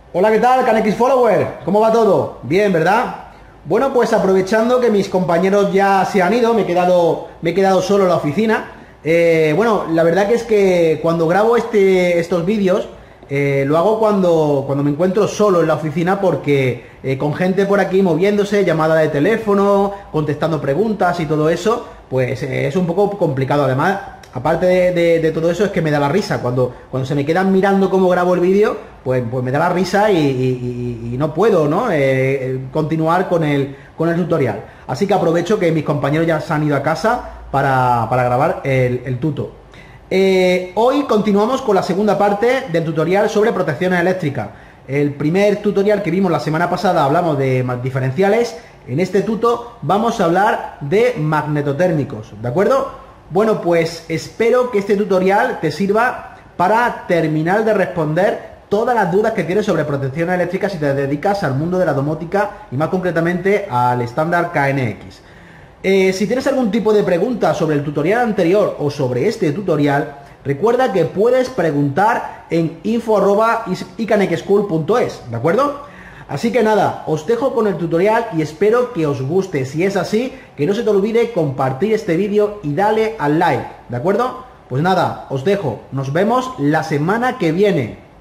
Hola, ¿qué tal, CanX Follower? ¿Cómo va todo? Bien, ¿verdad? Bueno, pues aprovechando que mis compañeros ya se han ido, me he quedado solo en la oficina. Bueno, la verdad que es que cuando grabo estos vídeos, lo hago cuando me encuentro solo en la oficina porque con gente por aquí moviéndose, llamada de teléfono, contestando preguntas y todo eso, pues es un poco complicado. Además, aparte de todo eso, es que me da la risa. Cuando se me quedan mirando cómo grabo el vídeo, pues me da la risa y no puedo, ¿no? Continuar con el tutorial. Así que aprovecho que mis compañeros ya se han ido a casa para grabar el tuto. Hoy continuamos con la segunda parte del tutorial sobre protecciones eléctricas. El primer tutorial que vimos la semana pasada hablamos de diferenciales. En este tuto vamos a hablar de magnetotérmicos, ¿de acuerdo? Bueno, pues espero que este tutorial te sirva para terminar de responder todas las dudas que tienes sobre protecciones eléctricas si te dedicas al mundo de la domótica y más concretamente al estándar KNX. Si tienes algún tipo de pregunta sobre el tutorial anterior o sobre este tutorial, recuerda que puedes preguntar en info@icanexschool.es, ¿de acuerdo? Así que nada, os dejo con el tutorial y espero que os guste. Si es así, que no se te olvide compartir este vídeo y dale al like, ¿de acuerdo? Pues nada, os dejo. Nos vemos la semana que viene.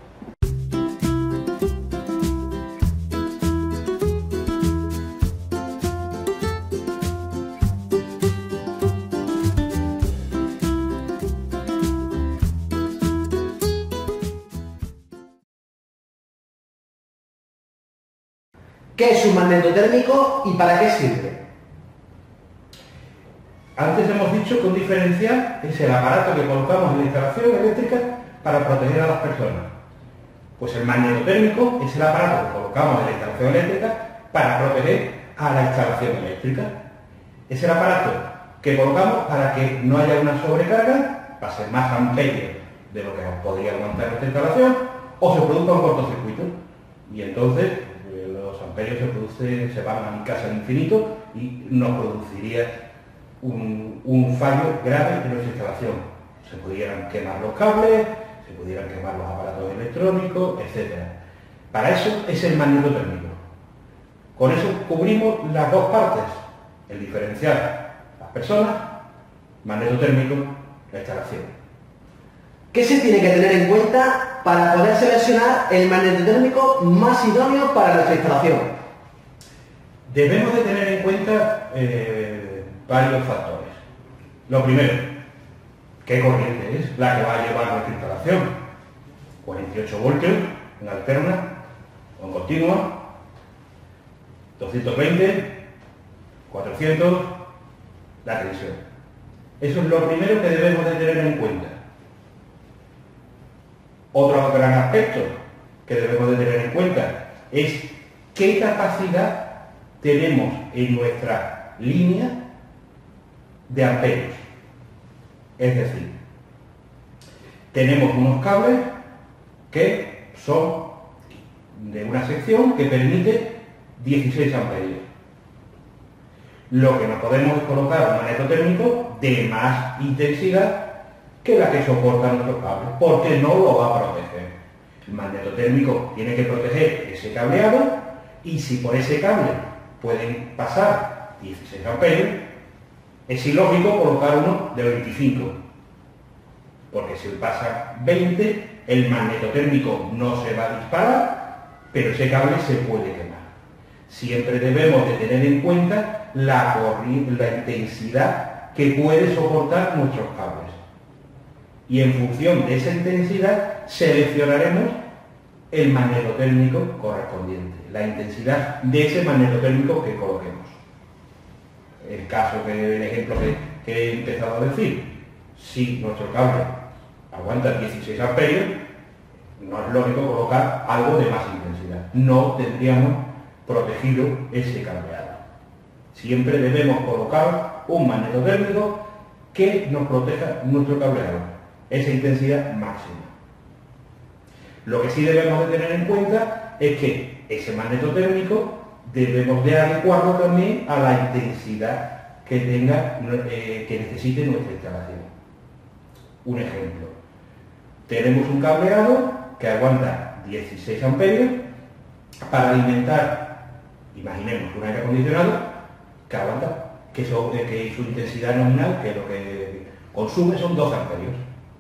¿Qué es un magnetotérmico y para qué sirve? Antes hemos dicho que un diferencial es el aparato que colocamos en la instalación eléctrica para proteger a las personas. Pues el magnetotérmico es el aparato que colocamos en la instalación eléctrica para proteger a la instalación eléctrica. Es el aparato que colocamos para que no haya una sobrecarga, pase más amperios de lo que podría aguantar nuestra instalación, o se produzca un cortocircuito. Y entonces los amperios se van a mi casa al infinito y nos produciría un fallo grave en nuestra instalación. Se pudieran quemar los cables, se pudieran quemar los aparatos electrónicos, etc. Para eso es el magnetotérmico. Con eso cubrimos las dos partes, el diferencial, las personas, magnetotérmico, la instalación. ¿Qué se tiene que tener en cuenta para poder seleccionar el magnetotérmico más idóneo para nuestra instalación? Debemos de tener en cuenta varios factores. Lo primero, ¿qué corriente es la que va a llevar nuestra instalación? 48 voltios en alterna o en continua, 220, 400, la tensión. Eso es lo primero que debemos de tener en cuenta. Otro gran aspecto que debemos de tener en cuenta es qué capacidad tenemos en nuestra línea de amperios. Es decir, tenemos unos cables que son de una sección que permite 16 amperios. Lo que no podemos es colocar un magnetotérmico de más intensidad que la que soporta nuestros cables, porque no lo va a proteger. El magnetotérmico tiene que proteger ese cableado y si por ese cable pueden pasar 16 amperios, es ilógico colocar uno de 25, porque si pasa 20, el magnetotérmico no se va a disparar, pero ese cable se puede quemar. Siempre debemos de tener en cuenta la intensidad que puede soportar nuestros cables. Y en función de esa intensidad seleccionaremos el magnetotérmico correspondiente, la intensidad de ese magnetotérmico que coloquemos. El ejemplo que he empezado a decir, si nuestro cable aguanta 16 amperios, no es lógico colocar algo de más intensidad. No tendríamos protegido ese cableado. Siempre debemos colocar un magnetotérmico que nos proteja nuestro cableado, esa intensidad máxima. Lo que sí debemos de tener en cuenta es que ese magnetotérmico debemos de adecuarlo también a la intensidad que necesite nuestra instalación. Un ejemplo, tenemos un cableado que aguanta 16 amperios para alimentar, imaginemos un aire acondicionado que aguanta, que su intensidad nominal, que lo que consume son 2 amperios.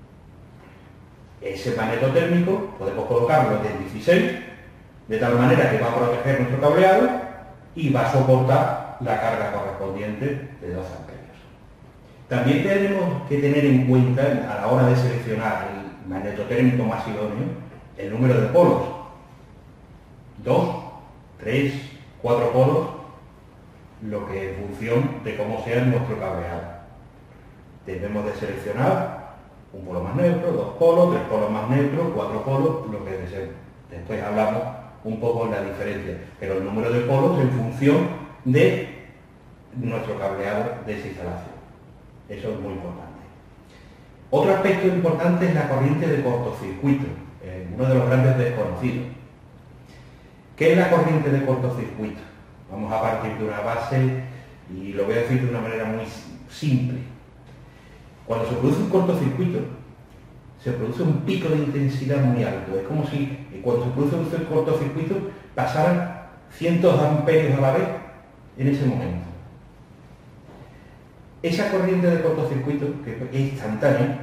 Ese magneto térmico podemos colocarlo de 16, de tal manera que va a proteger nuestro cableado y va a soportar la carga correspondiente de 2 amperios. También tenemos que tener en cuenta, a la hora de seleccionar el magneto térmico más idóneo, el número de polos. 2, 3, 4 polos, lo que en función de cómo sea nuestro cableado. Debemos de seleccionar un polo más neutro, 2 polos, 3 polos más neutros, 4 polos, lo que deseen. Después hablamos un poco de la diferencia, pero el número de polos en función de nuestro cableado de esa instalación. Eso es muy importante. Otro aspecto importante es la corriente de cortocircuito, uno de los grandes desconocidos. ¿Qué es la corriente de cortocircuito? Vamos a partir de una base y lo voy a decir de una manera muy simple. Cuando se produce un cortocircuito, se produce un pico de intensidad muy alto. Es como si cuando se produce un cortocircuito pasaran cientos de amperios a la vez en ese momento. Esa corriente de cortocircuito, que es instantánea,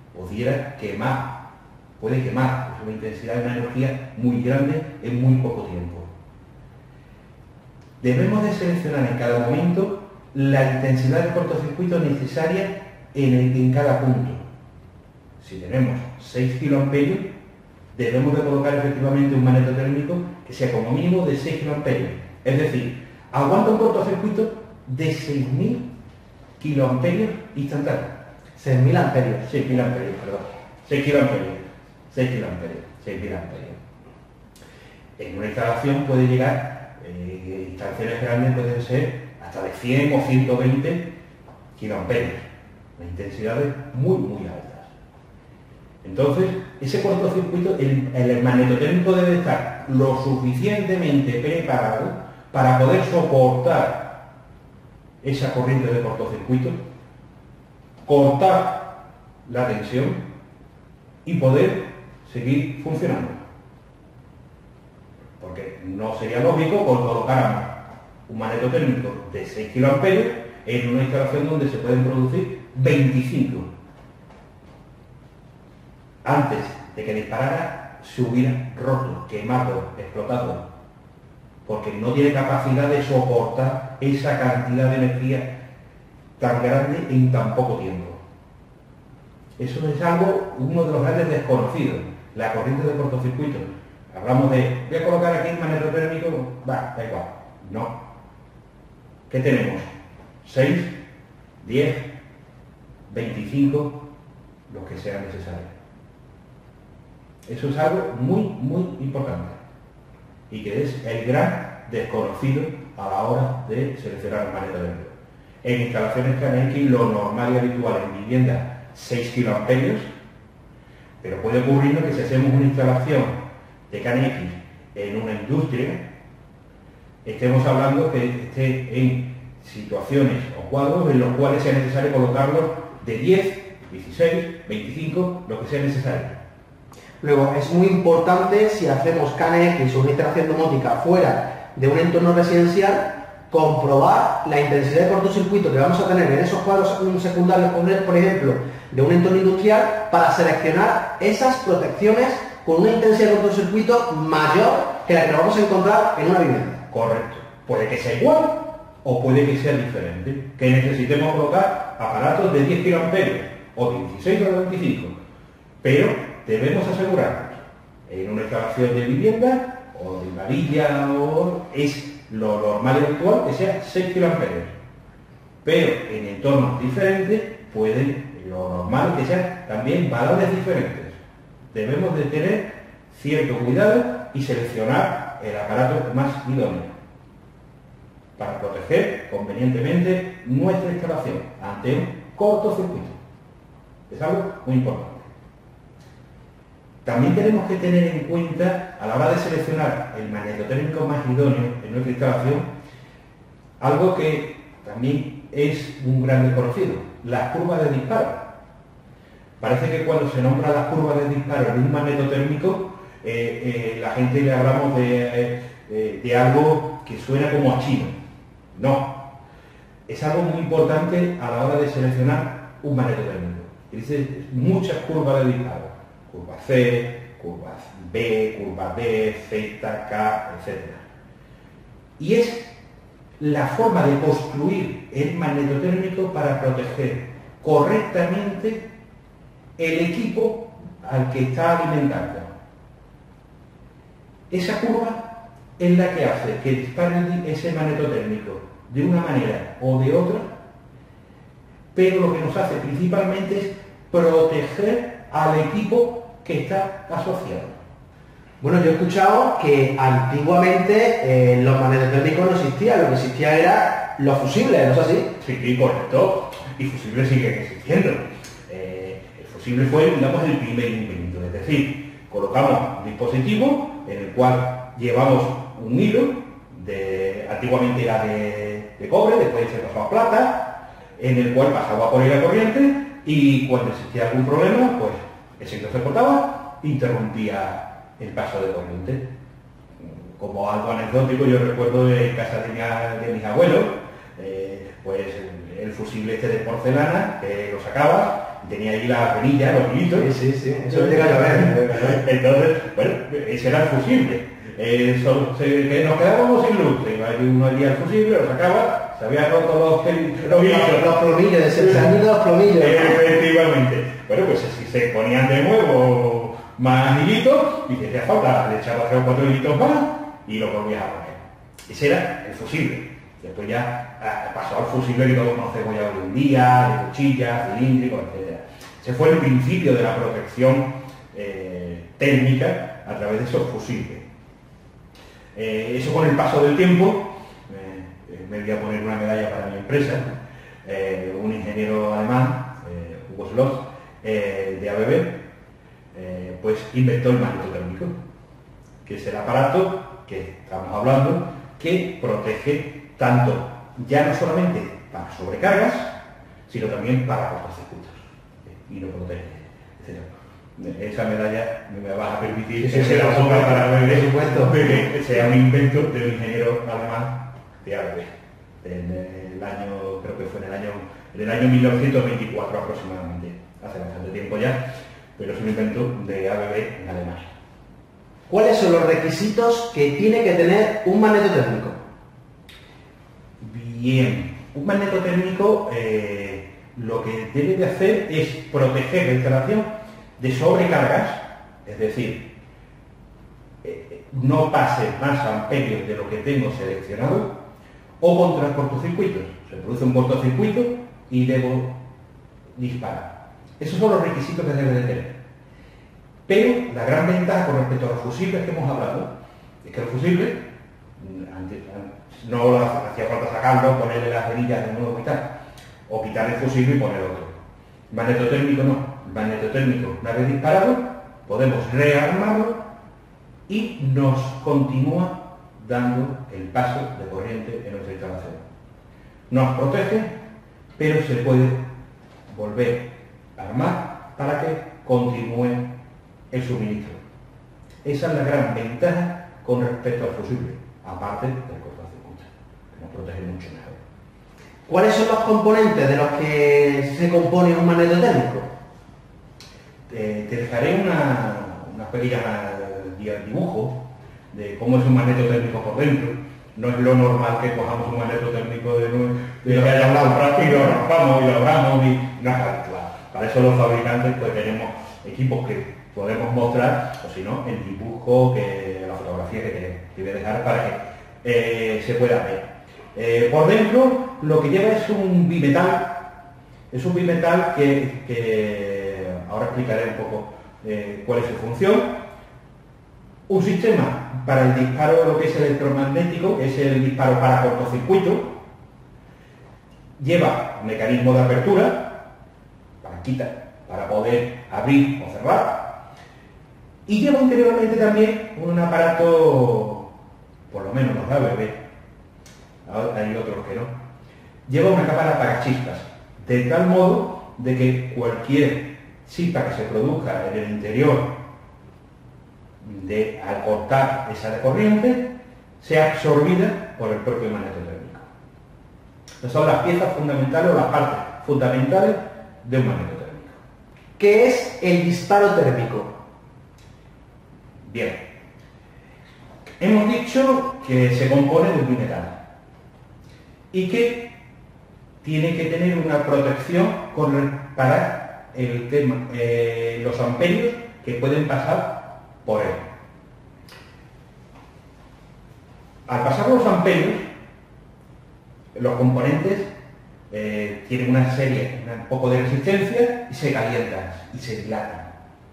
puede quemar, es una intensidad de una energía muy grande en muy poco tiempo. Debemos de seleccionar en cada momento la intensidad del cortocircuito necesaria en cada punto. Si tenemos 6 kiloamperios, debemos de colocar efectivamente un magneto térmico que sea como mínimo de 6 kiloamperios. Es decir, aguanta un cortocircuito de 6.000 kiloamperios instantáneos. 6.000 amperios. 6.000 amperios, perdón. 6 kiloamperios. 6 kiloamperios. 6.000 amperios. En una instalación puede llegar, instalaciones grandes pueden ser hasta de 100 o 120 kiloamperios. Las intensidades muy, muy altas. Entonces, ese cortocircuito, el magneto térmico debe estar lo suficientemente preparado para poder soportar esa corriente de cortocircuito, cortar la tensión y poder seguir funcionando. Porque no sería lógico que colocáramos un magneto térmico de 6 kiloamperios en una instalación donde se pueden producir 25. Antes de que disparara, se hubiera roto, quemado, explotado, porque no tiene capacidad de soportar esa cantidad de energía tan grande en tan poco tiempo. Eso es uno de los grandes desconocidos, la corriente de cortocircuito. Hablamos de, voy a colocar aquí un magneto térmico, da igual. No. ¿Qué tenemos? 6, 10, 25, los que sean necesarios. Eso es algo muy, muy importante y que es el gran desconocido a la hora de seleccionar un magneto térmico. En instalaciones KNX lo normal y habitual en vivienda 6 kiloamperios, pero puede ocurrir que si hacemos una instalación de KNX en una industria, estemos hablando que esté en situaciones o cuadros en los cuales sea necesario colocarlos de 10, 16, 25, lo que sea necesario. Luego, es muy importante, si hacemos KNX o una instalación domótica fuera de un entorno residencial, comprobar la intensidad de cortocircuito que vamos a tener en esos cuadros secundarios, por ejemplo, de un entorno industrial, para seleccionar esas protecciones con una intensidad de cortocircuito mayor que la que vamos a encontrar en una vivienda. Correcto. Puede que sea igual o puede que sea diferente. Que necesitemos colocar aparatos de 10 kiloamperios o de 16 o de 25. Pero debemos asegurarnos en una instalación de vivienda o de una villa es lo normal y habitual que sea 6 kiloamperios. Pero en entornos diferentes lo normal que sean también valores diferentes. Debemos de tener cierto cuidado y seleccionar el aparato más idóneo para proteger convenientemente nuestra instalación ante un cortocircuito. Es algo muy importante. También tenemos que tener en cuenta, a la hora de seleccionar el magneto térmico más idóneo en nuestra instalación, algo que también es un gran desconocido, las curvas de disparo. Parece que cuando se nombra las curvas de disparo en un magneto térmico, la gente le hablamos de de algo que suena como a chino. No. Es algo muy importante a la hora de seleccionar un magneto térmico. Dice muchas curvas de disparo. Curva C, curva B, curva D, Z, K, etc. Y es la forma de construir el magneto térmico para proteger correctamente el equipo al que está alimentando. Esa curva es la que hace que dispare ese magneto térmico de una manera o de otra, pero lo que nos hace principalmente es proteger al equipo que está asociado. Bueno, yo he escuchado que antiguamente los magnetos térmicos no existían, lo que existía era los fusibles, ¿no es así? Sí, correcto. Y fusibles siguen existiendo. El fusible fue, digamos, el primer invento. Es decir, colocamos un dispositivo en el cual llevamos un hilo, antiguamente era de cobre, después se pasó a plata, en el cual pasaba por ahí la corriente y cuando existía algún problema, pues ese hilo se cortaba, interrumpía el paso de corriente. Como algo anecdótico, yo recuerdo en casa de mis abuelos, pues el fusible este de porcelana, que lo sacaba, y tenía ahí la venilla, los hilitos. Sí, eso lo llega a ver. Entonces, bueno, ese era el fusible. Que nos quedábamos sin luz. Uno allí al fusible, lo sacaba, se había roto los plomillos, se han ido los plomillos. Efectivamente. Bueno, pues si se ponían de nuevo más hilitos y que hacía falta, le echaba 3 o 4 hilitos más y lo volvías a poner. Ese era el fusible. Después ya pasó al fusible que todos conocemos ya hoy en día, de cuchillas, cilíndricos, etc. Ese fue el principio de la protección térmica a través de esos fusibles. Eso con el paso del tiempo, me voy a poner una medalla para mi empresa, un ingeniero alemán, Hugo Schloss, de ABB, pues inventó el magneto térmico, que es el aparato que estamos hablando, que protege tanto, ya no solamente para sobrecargas, sino también para cortocircuitos, y lo protege, etc. Esa medalla me vas a permitir que sea la boca para ver, supuesto, que sea un invento de un ingeniero alemán de ABB, en el año, creo que fue en el año 1924 aproximadamente, hace bastante tiempo ya, pero es un invento de ABB en Alemania. ¿Cuáles son los requisitos que tiene que tener un magneto térmico? Bien, un magneto térmico lo que debe de hacer es proteger la instalación de sobrecargas, es decir, no pase más amperios de lo que tengo seleccionado, o contra cortocircuitos. Se produce un cortocircuito y debo disparar. Esos son los requisitos que debe de tener. Pero la gran ventaja con respecto a los fusibles que hemos hablado es que el fusible, no hacía falta sacarlo, ponerle las verillas de nuevo y tal, o quitar el fusible y poner otro. Magneto térmico no. Magneto térmico, una vez disparado, podemos rearmarlo y nos continúa dando el paso de corriente en nuestra instalación. Nos protege, pero se puede volver a armar para que continúe el suministro. Esa es la gran ventaja con respecto al fusible, aparte del cortocircuito, que nos protege mucho mejor. ¿Cuáles son los componentes de los que se compone un magneto térmico? Te dejaré una pequeña dibujo de cómo es un magneto térmico por dentro. No es lo normal que cojamos un magneto térmico de que haya hablado y lo rompamos y lo abramos y no es claro. Para eso los fabricantes pues tenemos equipos que podemos mostrar, o si no, el dibujo, la fotografía que te voy a dejar para que se pueda ver. Por dentro lo que lleva es un bimetal. Es un bimetal que ahora explicaré un poco cuál es su función. Un sistema para el disparo de lo que es electromagnético, es el disparo para cortocircuito. Lleva un mecanismo de apertura, palanquita, para poder abrir o cerrar. Y lleva interiormente también un aparato, por lo menos los ABB, hay otros que no. Lleva una cámara para chispas, de tal modo de que cualquier chispa que se produzca en el interior al cortar esa corriente sea absorbida por el propio magneto térmico. Estas son las piezas fundamentales o las partes fundamentales de un magneto térmico. ¿Qué es el disparo térmico? Bien. Hemos dicho que se compone de un bimetal y que tiene que tener una protección para los amperios que pueden pasar por él. Al pasar los amperios, los componentes tienen un poco de resistencia y se calientan y se dilatan.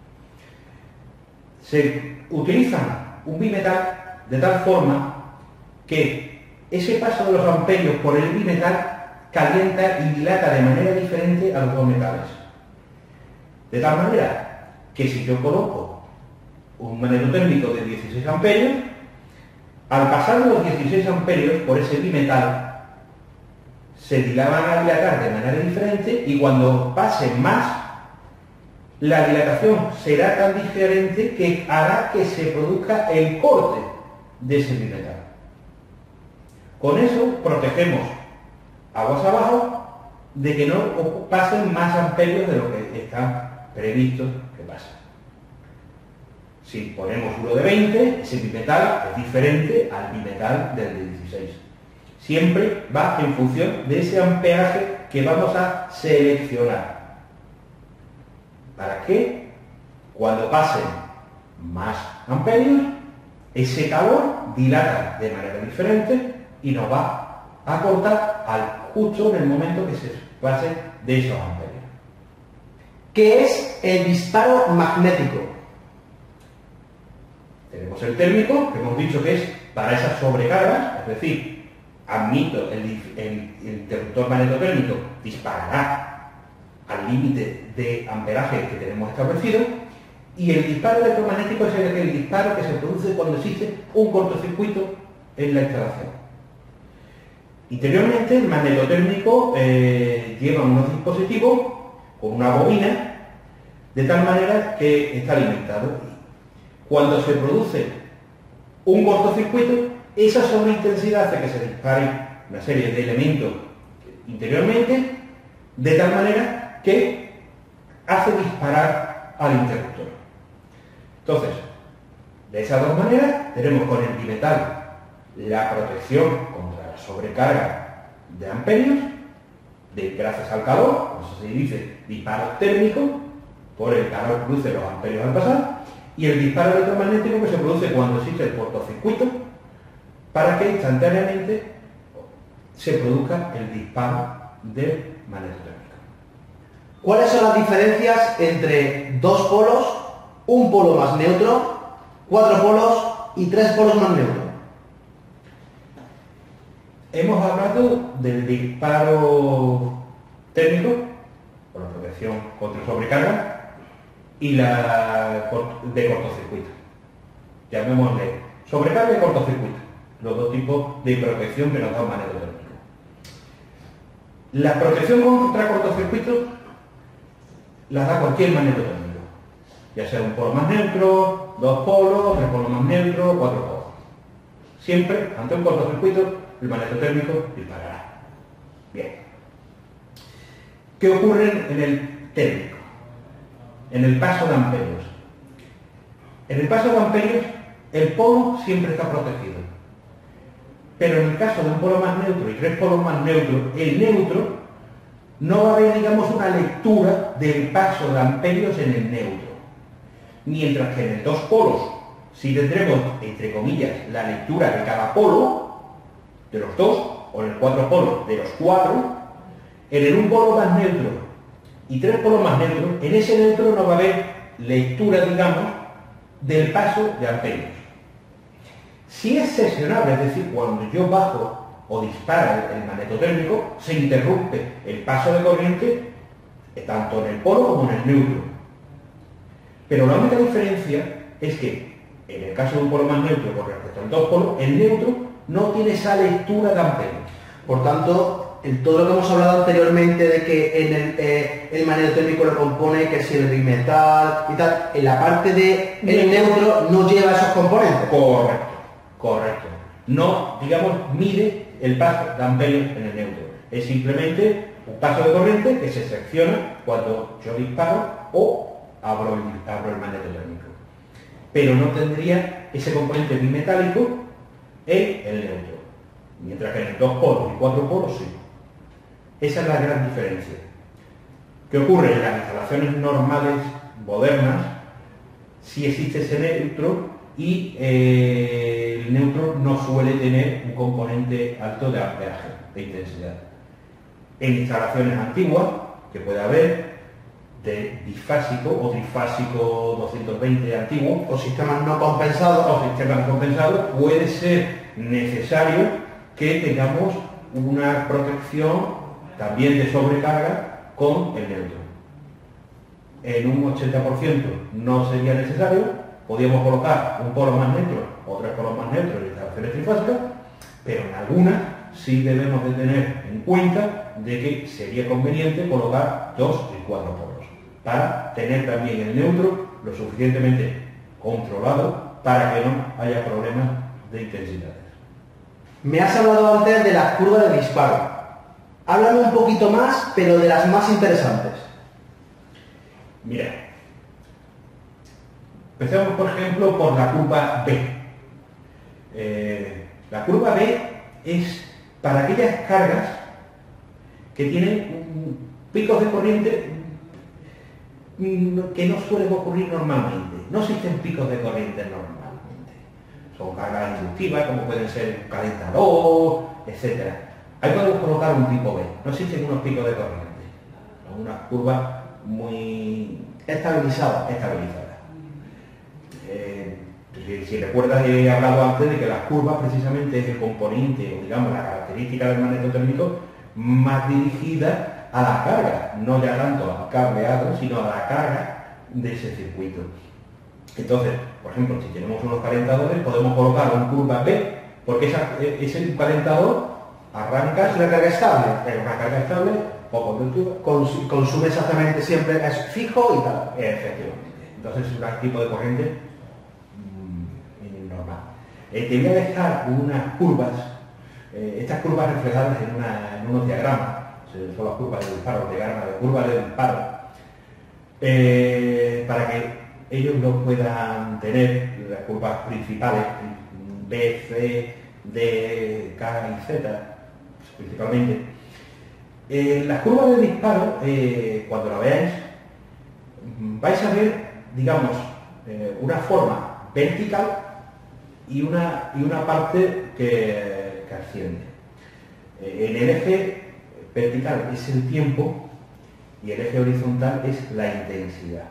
Se utilizan un bimetal de tal forma que ese paso de los amperios por el bimetal calienta y dilata de manera diferente a los dos metales. De tal manera que si yo coloco un magneto térmico de 16 amperios, al pasar los 16 amperios por ese bimetal, se van a dilatar de manera diferente y cuando pase más, la dilatación será tan diferente que hará que se produzca el corte de ese bimetal. Con eso protegemos aguas abajo de que no pasen más amperios de lo que está previsto que pase. Si ponemos uno de 20, ese bimetal es diferente al bimetal del de 16. Siempre va en función de ese ampeaje que vamos a seleccionar. ¿Para qué? Cuando pasen más amperios, ese calor dilata de manera diferente y nos va a cortar justo en el momento que se pase de esos amperios. ¿Qué es el disparo magnético? Tenemos el térmico, que hemos dicho que es para esas sobrecargas, es decir, admito el interruptor magnetotérmico disparará al límite de amperaje que tenemos establecido, y el disparo electromagnético es el disparo que se produce cuando existe un cortocircuito en la instalación. Interiormente, el magnetotérmico lleva unos dispositivos con una bobina, de tal manera que está alimentado. Cuando se produce un cortocircuito, esa sobreintensidad hace que se dispare una serie de elementos interiormente, de tal manera que hace disparar al interruptor. Entonces, de esas dos maneras, tenemos con el bimetal la protección contra la sobrecarga de amperios, gracias al calor, por eso se dice disparo térmico, por el calor produce los amperios al pasar, y el disparo electromagnético que se produce cuando existe el cortocircuito, para que instantáneamente se produzca el disparo del magnetotérmico. ¿Cuáles son las diferencias entre dos polos, un polo más neutro, 4 polos y 3 polos más neutros? Hemos hablado del disparo térmico, por la protección contra sobrecarga, y la de cortocircuito. Llamémosle sobrecarga y cortocircuito, los dos tipos de protección que nos da un magneto térmico. La protección contra cortocircuito la da cualquier magneto térmico, ya sea un polo más neutro, 2 polos, 3 polos más neutros, 4 polos. Siempre, ante un cortocircuito, el magneto térmico disparará. Bien. ¿Qué ocurre en el térmico? En el paso de amperios. En el paso de amperios, el polo siempre está protegido. Pero en el caso de un polo más neutro y 3 polos más neutros, el neutro no va a haber, digamos, una lectura del paso de amperios en el neutro. Mientras que en el 2 polos sí tendremos, entre comillas, la lectura de cada polo, de los 2, o en el 4 polos de los 4, en el 1 polo más neutro y 3 polos más neutros, en ese neutro no va a haber lectura, digamos, del paso de amperios. Si es sesionable, es decir, cuando yo bajo o dispara el magnetotérmico, se interrumpe el paso de corriente tanto en el polo como en el neutro. Pero la única diferencia es que en el caso de un polo más neutro con respecto al 2 polos, el neutro no tiene esa lectura de amperios. Por tanto, todo lo que hemos hablado anteriormente de que el magnetotérmico lo compone, que si el bimetal y tal, en la parte del neutro no lleva esos componentes. Correcto, correcto. no, digamos, mide el paso de amperios en el neutro. Es simplemente un paso de corriente que se secciona cuando yo disparo o abro el magneto térmico. Pero no tendría ese componente bimetálico en el neutro. Mientras que en 2 polos y 4 polos sí. Esa es la gran diferencia. ¿Qué ocurre? En las instalaciones normales, modernas, sí existe ese neutro y el neutro no suele tener un componente alto de amperaje, de intensidad. En instalaciones antiguas, que puede haber, de bifásico o trifásico 220 antiguo, O sistemas no compensados. o sistemas compensados, puede ser necesario que tengamos una protección también de sobrecarga con el neutro. En un 80% no sería necesario, podríamos colocar un polo más neutro o 3 polos más neutros en instalaciones trifásicas, pero en algunas sí debemos de tener en cuenta de que sería conveniente colocar 2 y 4 polos para tener también el neutro lo suficientemente controlado para que no haya problemas de intensidades. Me has hablado antes de las curvas de disparo. Háblame un poquito más, pero de las más interesantes. Mira, empecemos por ejemplo por la curva B. La curva B es para aquellas cargas que tienen picos de corriente que no suelen ocurrir normalmente. No existen picos de corriente normalmente. Son cargas inductivas, como pueden ser un calentador, etc. Ahí podemos colocar un tipo B. No existen unos picos de corriente. Son unas curvas muy Estabilizada. Si recuerdas, he hablado antes de que las curvas precisamente es el componente, o digamos, la característica del magneto térmico más dirigida a la carga, no ya tanto al cableado, sino a la carga de ese circuito. Entonces, por ejemplo, si tenemos unos calentadores, podemos colocar una curva B, porque ese calentador arranca... Es una carga estable. Es una carga estable, poco altura. Consume exactamente siempre, es fijo y tal. Efectivamente. Entonces es un tipo de corriente normal. Te voy a dejar unas curvas, estas curvas reflejadas en unos diagramas, son las curvas de disparo, diagramas de curvas de disparo, para que ellos lo puedan tener, las curvas principales, B, C, D, K y Z, principalmente. Las curvas de disparo, cuando la veáis, vais a ver, digamos, una forma vertical y una parte que asciende. En el eje vertical es el tiempo y el eje horizontal es la intensidad.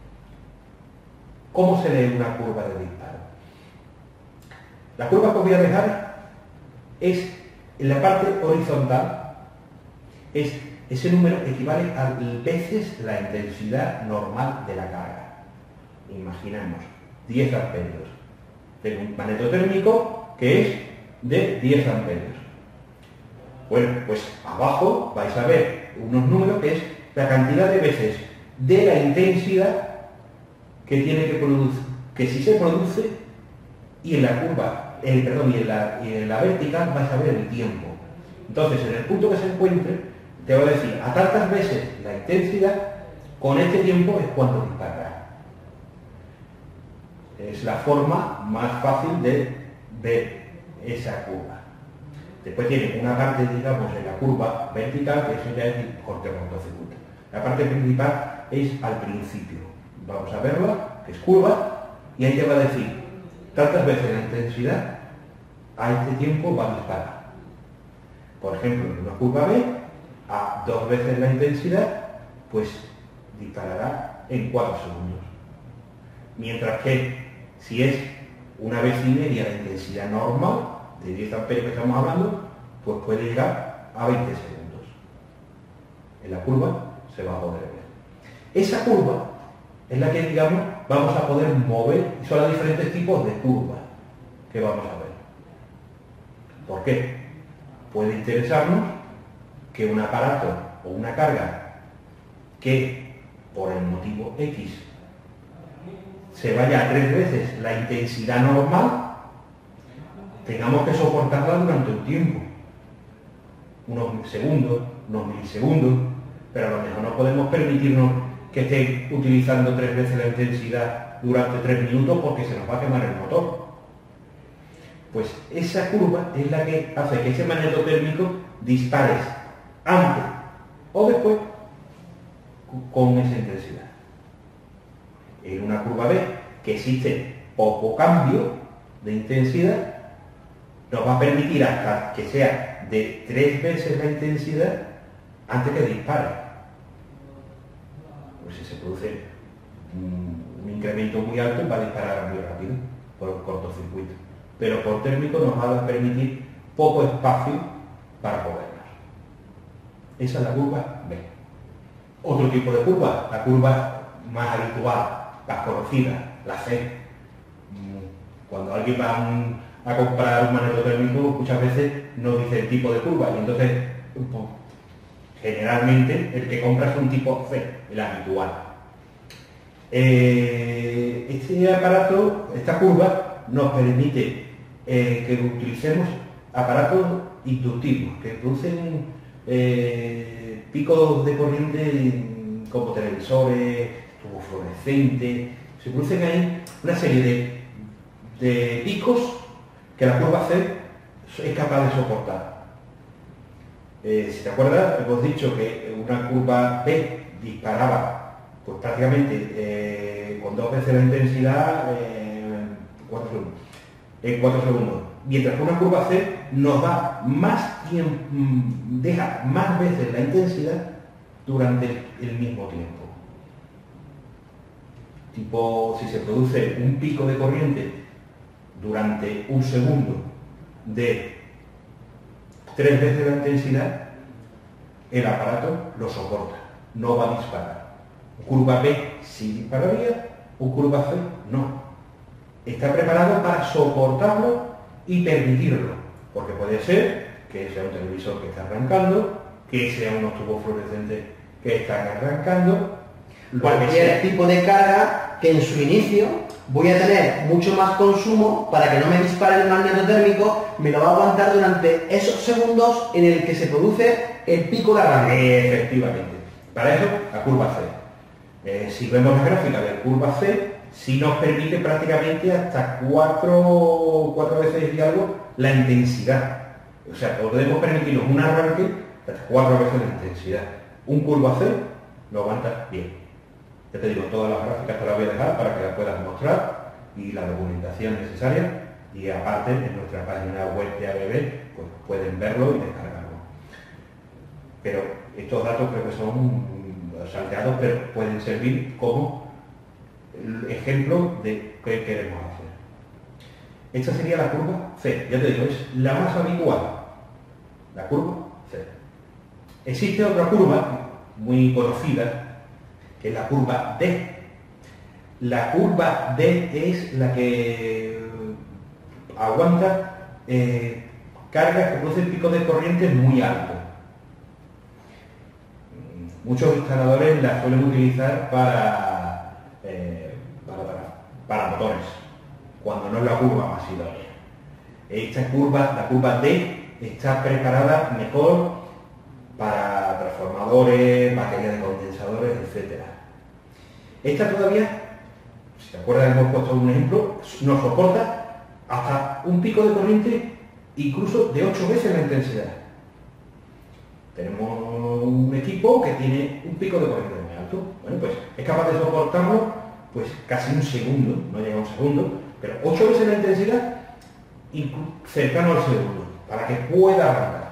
¿Cómo se lee una curva de disparo? La curva que os voy a dejar es, en la parte horizontal, ese número equivale a veces la intensidad normal de la carga. Imaginemos 10 amperios. Tengo un magneto térmico que es de 10 amperios. Bueno, pues abajo vais a ver unos números que es la cantidad de veces de la intensidad que tiene que producir, que si se produce, y en la curva, y en la vertical vais a ver el tiempo. Entonces, en el punto que se encuentre, te va a decir a tantas veces la intensidad, con este tiempo es cuando disparará. Es la forma más fácil de ver esa curva. Después tiene una parte, digamos, en la curva vertical, que eso ya es corte cortocircuito. La parte principal es al principio. Vamos a verla, que es curva, y ahí te va a decir tantas veces la intensidad, a este tiempo va a disparar. Por ejemplo, en una curva B, a 2 veces la intensidad, pues disparará en 4 segundos. Mientras que si es una vez y media la intensidad normal, de 10 amperios que estamos hablando, pues puede llegar a 20 segundos. En la curva se va a poder ver. Esa curva es la que, digamos, vamos a poder mover, y son los diferentes tipos de curvas que vamos a ver. ¿Por qué? Puede interesarnos que un aparato o una carga que por el motivo X se vaya a 3 veces la intensidad normal, tengamos que soportarla durante un tiempo, unos segundos, unos milisegundos, pero a lo mejor no podemos permitirnos que esté utilizando 3 veces la intensidad durante 3 minutos porque se nos va a quemar el motor. Pues esa curva es la que hace que ese magneto térmico dispares antes o después con esa intensidad. En una curva B que existe poco cambio de intensidad, nos va a permitir hasta que sea de 3 veces la intensidad antes que dispare. Pues si se produce un incremento muy alto, va a disparar muy rápido por el cortocircuito. Pero por térmico nos va a permitir poco espacio para movernos. Esa es la curva B. Otro tipo de curva, la curva más habitual, la conocida, la C. Cuando alguien va a comprar un magneto térmico, muchas veces no dice el tipo de curva, y entonces pues, generalmente el que compra es un tipo C, el habitual. Este aparato, esta curva, nos permite que utilicemos aparatos inductivos, que producen picos de corriente como televisores, tubos fluorescentes. Se producen ahí una serie de picos que la curva C es capaz de soportar. Si te acuerdas, hemos dicho que una curva B disparaba pues prácticamente con 2 veces la intensidad en 4 segundos. Mientras que una curva C nos da más tiempo, deja más veces la intensidad durante el mismo tiempo. Tipo, si se produce un pico de corriente durante un segundo de 3 veces la intensidad, el aparato lo soporta, no va a disparar. Curva B sí dispararía, o curva C no. Está preparado para soportarlo y permitirlo, porque puede ser que sea un televisor que está arrancando, que sea unos tubos fluorescentes que están arrancando, cualquier tipo de carga que en su inicio voy a tener mucho más consumo para que no me dispare el magneto térmico, me lo va a aguantar durante esos segundos en el que se produce el pico de arranque. Efectivamente. Para eso, la curva C. Si vemos la gráfica de la curva C, sí nos permite prácticamente hasta 4 veces y algo la intensidad. O sea, podemos permitirnos un arranque hasta 4 veces la intensidad. Un curva C lo aguanta bien. Ya te digo, todas las gráficas te las voy a dejar para que las puedas mostrar y la documentación necesaria, y aparte en nuestra página web de ABB pues pueden verlo y descargarlo. Pero estos datos creo que son salteados, pero pueden servir como ejemplo de qué queremos hacer. Esta sería la curva C, ya te digo, es la más habitual, la curva C. Existe otra curva muy conocida, que es la curva D. La curva D es la que aguanta cargas que producen picos de corriente muy altos. Muchos instaladores la suelen utilizar para motores, cuando no es la curva más idónea. Esta curva, la curva D, está preparada mejor para transformadores, baterías de condensadores, etc. Esta todavía, si te acuerdas, hemos puesto un ejemplo, nos soporta hasta un pico de corriente incluso de 8 veces la intensidad. Tenemos un equipo que tiene un pico de corriente muy alto. Bueno, pues es capaz de soportarlo pues casi un segundo, no llega a un segundo, pero 8 veces la intensidad cercano al segundo, para que pueda arrancar.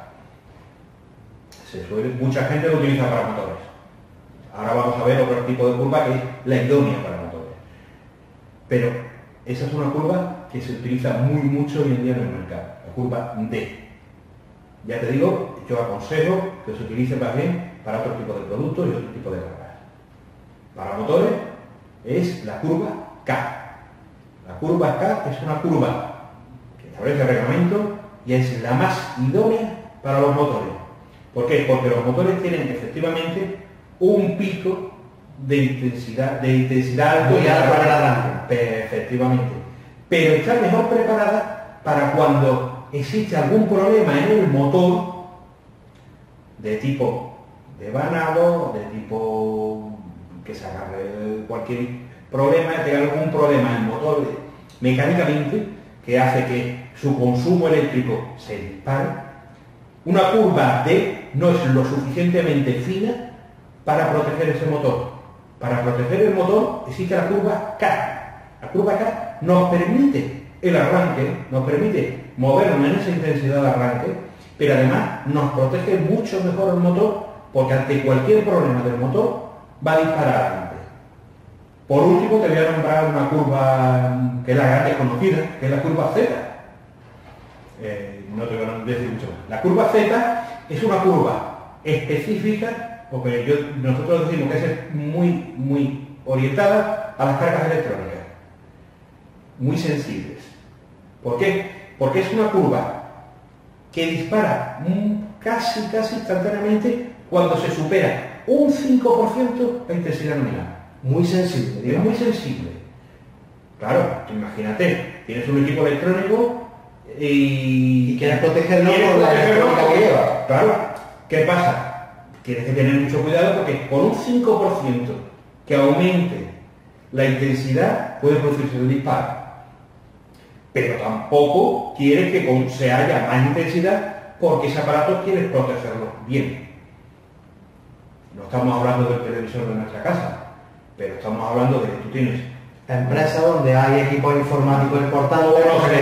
Mucha gente lo utiliza para motores. Ahora vamos a ver otro tipo de curva que es la idónea para motores. Pero esa es una curva que se utiliza muy mucho hoy en día en el mercado, la curva D. Ya te digo, yo aconsejo que se utilice más bien para otro tipo de productos y otro tipo de cargas. Para motores es la curva K. La curva K es una curva que establece el reglamento y es la más idónea para los motores. ¿Por qué? Porque los motores tienen efectivamente un pico de intensidad alto muy alto para el arranque. efectivamente. Pero está mejor preparada para cuando existe algún problema en el motor, de tipo devanado, de tipo que se agarre cualquier problema, tenga algún problema en el motor mecánicamente, que hace que su consumo eléctrico se dispare. Una curva D no es lo suficientemente fina para proteger ese motor. Para proteger el motor existe la curva K. La curva K nos permite el arranque, nos permite movernos en esa intensidad de arranque, pero además nos protege mucho mejor el motor, porque ante cualquier problema del motor va a disparar antes. Por último, te voy a nombrar una curva que es la gran desconocida, que es la curva Z. No te voy a decir mucho más. La curva Z es una curva específica, porque nosotros decimos que es muy orientada a las cargas electrónicas, muy sensibles. ¿Por qué? Porque es una curva que dispara casi instantáneamente cuando se supera un 5% la intensidad nominal. Muy sensible, digamos. Es muy sensible. Claro, imagínate, tienes un equipo electrónico y quieres protegerlo por la electrónica que lleva. Claro, ¿qué pasa? Tienes que tener mucho cuidado porque con un 5% que aumente la intensidad puede producirse un disparo. Pero tampoco quieres que se haya más intensidad porque ese aparato quieres protegerlo bien. No estamos hablando del televisor de nuestra casa, pero estamos hablando de que tú tienes empresas donde hay equipos informáticos importantes,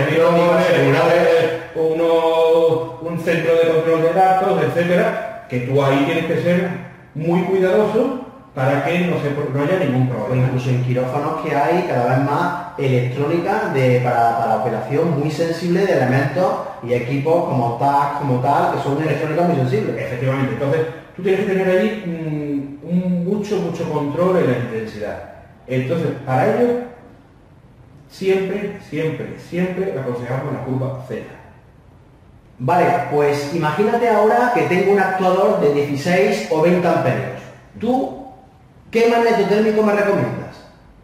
un centro de control de datos, etcétera, que tú ahí tienes que ser muy cuidadoso para que no haya ningún problema. Incluso en quirófanos que hay cada vez más electrónica para operación muy sensible de elementos y equipos como TAC, como tal, que son electrónicas muy sensibles. Efectivamente, entonces tú tienes que tener ahí mucho control en la intensidad. Entonces, para ello, siempre aconsejamos la curva Z. Vale, pues imagínate ahora que tengo un actuador de 16 o 20 amperios. ¿Tú qué magneto térmico me recomiendas?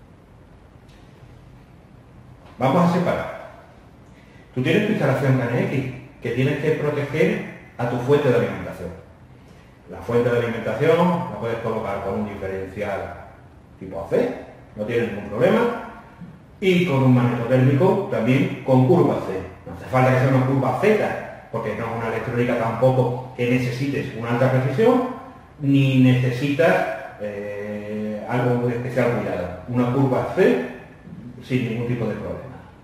Vamos a separar. Tú tienes tu instalación KNX, que tienes que proteger a tu fuente de alimentación. La fuente de alimentación la puedes colocar con un diferencial tipo AC, no tiene ningún problema, y con un magneto térmico también con curva C. No hace falta que sea una curva Z, porque no es una electrónica tampoco que necesites una alta precisión, ni necesitas algo de especial cuidado. Una curva C sin ningún tipo de problema.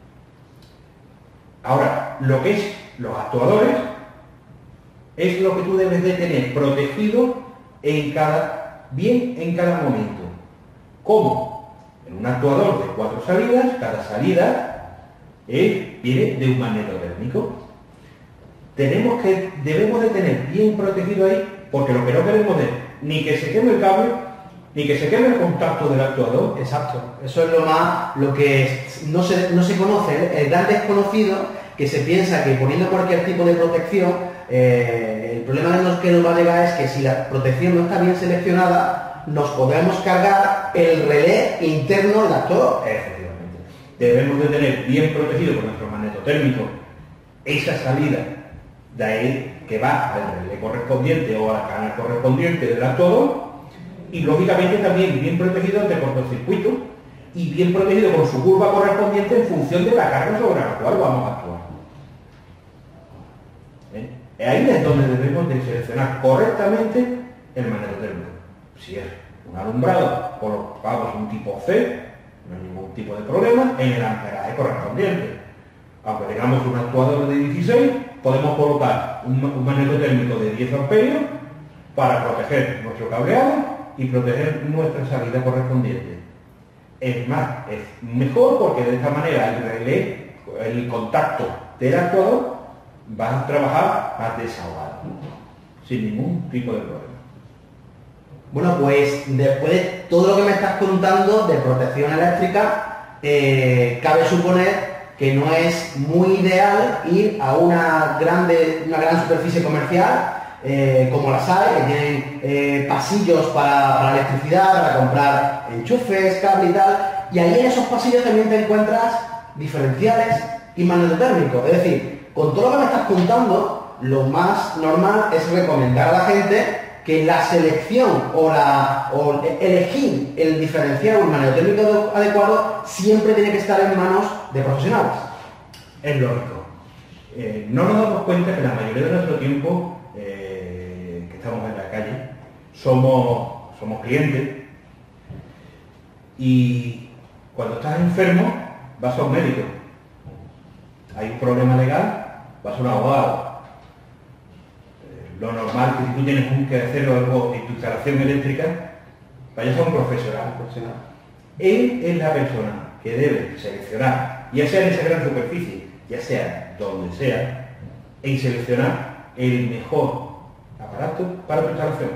Ahora, lo que es los actuadores es lo que tú debes de tener protegido en cada momento. ¿Cómo? En un actuador de 4 salidas, cada salida viene de un magneto térmico. Debemos de tener bien protegido ahí, porque lo que no queremos es ni que se queme el cable, ni que se queme el contacto del actuador. Exacto. Eso es lo que no se conoce, el gran desconocido, que se piensa que poniendo cualquier tipo de protección, el problema que nos va a llegar es que si la protección no está bien seleccionada, nos podemos cargar el relé interno del actuador. Efectivamente. Debemos de tener bien protegido con nuestro magneto térmico esa salida de ahí que va al relé correspondiente o al canal correspondiente del actuador, y lógicamente también bien protegido ante cortocircuito y bien protegido con su curva correspondiente en función de la carga sobre la cual vamos a actuar. Ahí es donde debemos de seleccionar correctamente el magneto térmico. Si es un alumbrado, colocamos un tipo C, no hay ningún tipo de problema, en el amperaje correspondiente. Aunque tengamos un actuador de 16, podemos colocar un magneto térmico de 10 amperios para proteger nuestro cableado y proteger nuestra salida correspondiente. Es más, es mejor porque de esta manera el relé, el contacto del actuador, va a trabajar más desahogado, sin ningún tipo de problema. Bueno, pues después de todo lo que me estás contando de protección eléctrica, cabe suponer que no es muy ideal ir a una gran superficie comercial, como las hay, que tienen pasillos para la electricidad, para comprar enchufes, cable y tal, y ahí en esos pasillos también te encuentras diferenciales y magnetotérmico. Es decir, con todo lo que me estás contando, lo más normal es recomendar a la gente que la selección o elegir el diferencial o el magnetotérmico adecuado siempre tiene que estar en manos de profesionales. Es lógico. No nos damos cuenta que la mayoría de nuestro tiempo que estamos en la calle somos clientes, y cuando estás enfermo vas a un médico. Hay un problema legal, vas a un abogado. Lo normal que si tú tienes que hacer algo en tu instalación eléctrica, vayas a un profesional. Él es la persona que debe seleccionar, ya sea en esa gran superficie, ya sea donde sea, y seleccionar el mejor aparato para tu instalación.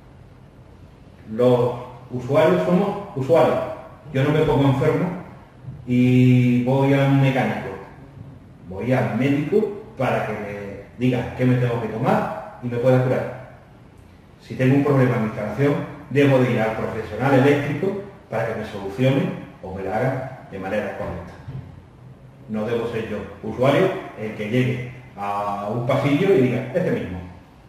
Los usuarios somos usuarios. Yo no me pongo enfermo y voy a un mecánico. Voy al médico para que me diga qué me tengo que tomar y me pueda curar. Si tengo un problema en mi instalación, debo de ir al profesional eléctrico para que me solucione o me la haga de manera correcta. No debo ser yo, usuario, el que llegue a un pasillo y diga, este mismo.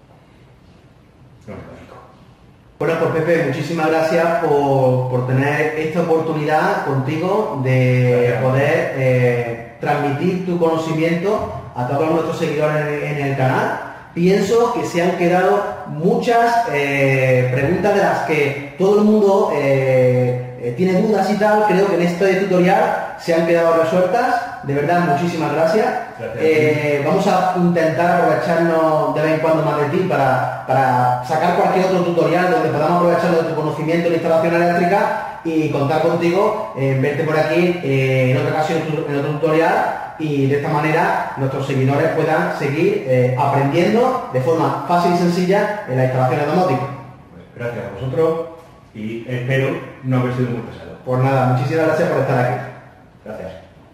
No es lógico. Bueno, pues Pepe, muchísimas gracias por tener esta oportunidad contigo de poder transmitir tu conocimiento a todos nuestros seguidores en el canal. Pienso que se han quedado muchas preguntas de las que todo el mundo tiene dudas y tal. Creo que en este tutorial se han quedado resueltas. De verdad, muchísimas gracias. Vamos a intentar aprovecharnos de vez en cuando más de ti para sacar cualquier otro tutorial donde podamos aprovechar de tu conocimiento en instalación eléctrica y contar contigo, verte por aquí en otra ocasión en otro tutorial, y de esta manera nuestros seguidores puedan seguir aprendiendo de forma fácil y sencilla en la instalación domótica. Pues gracias a vosotros y espero no haber sido muy pesado. Pues nada, muchísimas gracias por estar aquí. Gracias.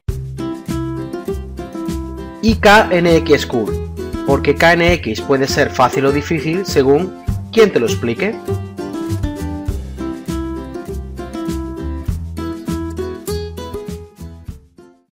Y KNX School, porque KNX puede ser fácil o difícil según quien te lo explique.